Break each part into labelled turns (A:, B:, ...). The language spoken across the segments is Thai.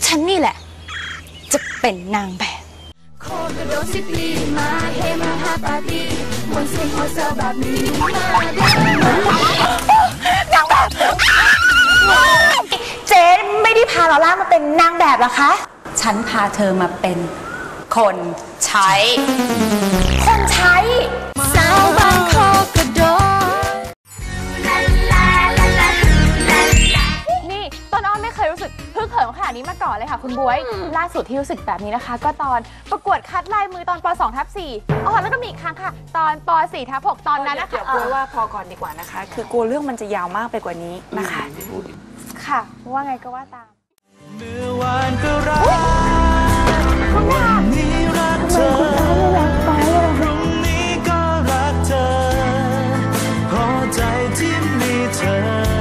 A: ฉันนี่แหละจะเป็นนางแบบ
B: โคกระโดด10 ปีมาเฮมาฮาปาร์ตี้มวนเสียงโฮเซลแบบนี้มาน
A: างแบบเจ๊ไม่ได้พาลอล่ามาเป็นนางแบบหรอคะฉันพาเธอมาเป็นคนใช้คนใช้
B: สาวบางโคกระโดด
C: นี่ต้นอ้อไม่เคยรู้สึกฮึกเหิมขนาดนี้มาก่อนเลยค่ะคุณบ๊วยล่าสุดที่รู้สึกแบบนี้นะคะก็ตอนประกวดคัดลายมือตอนป .2/4 อ๋อแล้วก็มีอีกครั้งค่ะตอนป .4/6 ตอนนั้นนะคะ
D: เดี๋ยวบ๊วยว่าพอก่อนดีกว่านะคะคือกลัวเรื่องมันจะยาวมากไปกว่านี้นะคะ
C: ค่ะว่าไงก็ว่าตาม
E: เมื่อวานก็รักวันนี้รักเธอพรุ่งนี้ก็รักเธอพอใจที่มีเธอ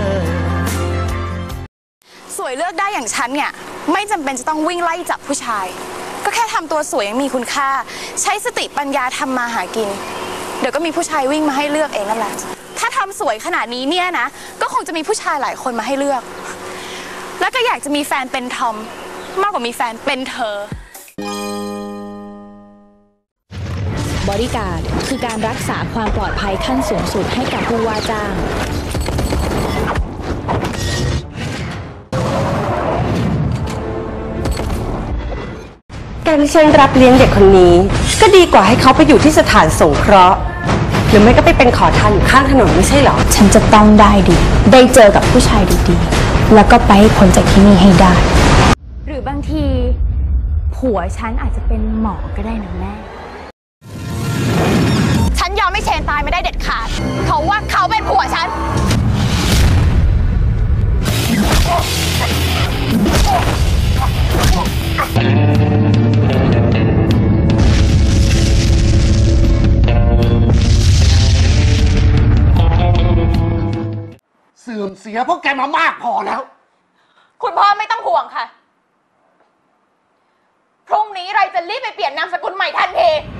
A: สวยเลือกได้อย่างฉันเนี่ยไม่จำเป็นจะต้องวิ่งไล่จับผู้ชายก็แค่ทำตัวสวยยังมีคุณค่าใช้สติปัญญาทำมาหากินเดี๋ยวก็มีผู้ชายวิ่งมาให้เลือกเองนั่นแหละถ้าทำสวยขนาดนี้เนี่ยนะก็คงจะมีผู้ชายหลายคนมาให้เลือกแล้วก็อยากจะมีแฟนเป็นทอมมากกว่ามีแฟนเป็นเธ
F: อบอดี้การ์ดคือการรักษาความปลอดภัยขั้นสูงสุดให้กับผู้ว่าจ้าง
G: การที่ฉันรับเลี้ยงเด็กคนนี้ก็ดีกว่าให้เขาไปอยู่ที่สถานสงเคราะห์หรือไม่ก็ไปเป็นขอทานอยู่ข้างถนนไม่ใช่หรอ
F: ฉันจะต้องได้ดีได้เจอกับผู้ชายดีๆแล้วก็ไปให้พ้นจากที่นี่ให้ได้
C: หรือบางทีผัวฉันอาจจะเป็นหมอก็ได้นะแม่
A: ฉันยอมไม่เชนตายไม่ได้เด็ดขาดเขาว่าเขาเป็นผัวฉัน
H: เสื่อมเสียพวกแกมามากพอแล้ว
C: คุณพ่อไม่ต้องห่วงค่ะพรุ่งนี้เราจะรีบไปเปลี่ยนนามสกุลใหม่ทันที